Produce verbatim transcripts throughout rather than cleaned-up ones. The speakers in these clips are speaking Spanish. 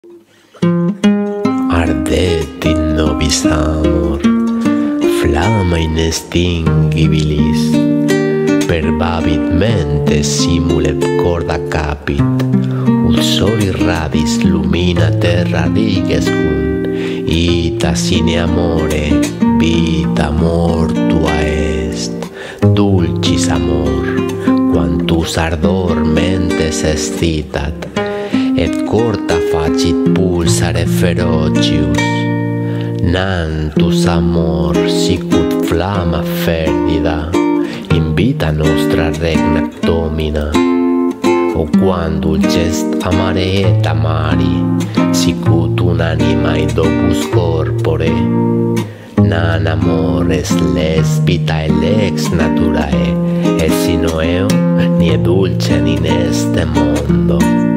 Ardet in nobis amor, flama inextinguibilis, pervavit mente simule corda capit, ulsori radis lumina terra rigescum, ita sine amore vita mortua est. Dulcis amor, quantus ardor mentes excitat, et corta facit pulsare ferocius, nantus amor sicut flama ferdida invita nostra regna domina, o quam dulcest amare et amari sicut unanima in opus corpore, nan amores les vitae lex naturae, et sino eo nie dulcem in este mondo.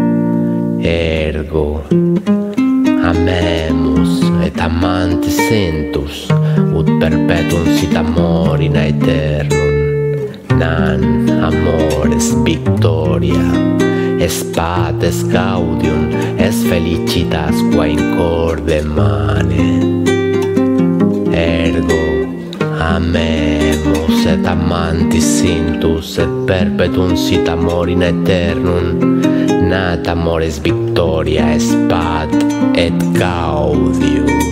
Ergo amemus et amantis sentus, ut perpetuum sit amor in aeternum, nan amores victoria, es pates gaudium, es felicitas qua in corde manet. Ergo amemus et amantis sentus, et perpetuum sit amor in aeternum, nat amores victoria, es pat et gaudium.